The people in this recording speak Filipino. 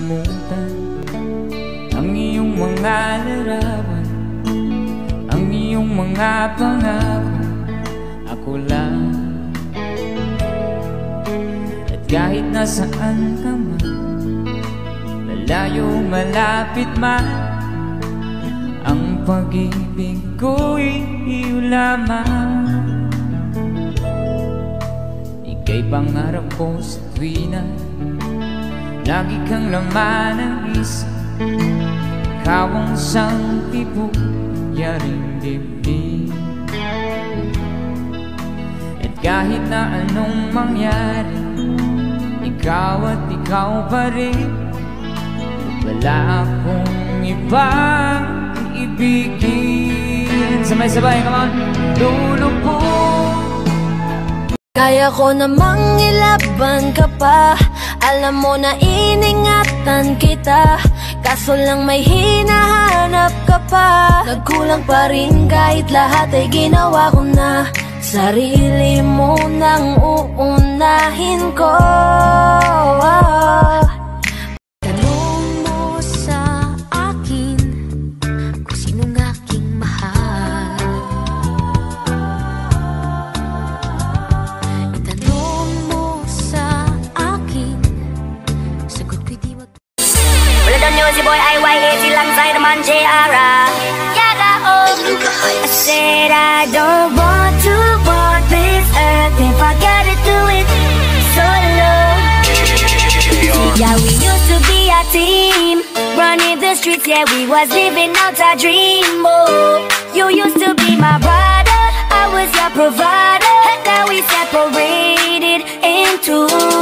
kalimutan ang iyong mga larawan, ang iyong mga pangako. Ako lang, at kahit nasaan ka man, malayo malapit man, ang pag-ibig ko'y iyo lamang. Ika'y pangarap ko sa tuwina, lagi kang laman ng isip. Ikaw ang isang tibuyaring dibdib. At kahit na anong mangyari, ikaw at ikaw pa rin. Wala akong ibang iibigin. Sabay-sabay, come on. Lulubog. Kaya ko namang ilaban ka pa. Alam mo na iningatan kita, kaso lang may hinahanap ka pa. Nagkulang pa rin kahit lahat ay ginawa ko na. Sarili mo nang uunahin ko. Tanong mo sa akin kung sinong aking mahal. Itanong mo sa akin, sagot ko'y di mag... Wala daw nyo si Boy IYA, silang sa'yo naman J.R.A. Yaga oh, I said I don't want to walk this earth if I gotta do it solo. Yeah, we used to be a team, running the streets, yeah, we was living out our dream. Oh, you used to be my brother, I was your provider, and now we separated in two.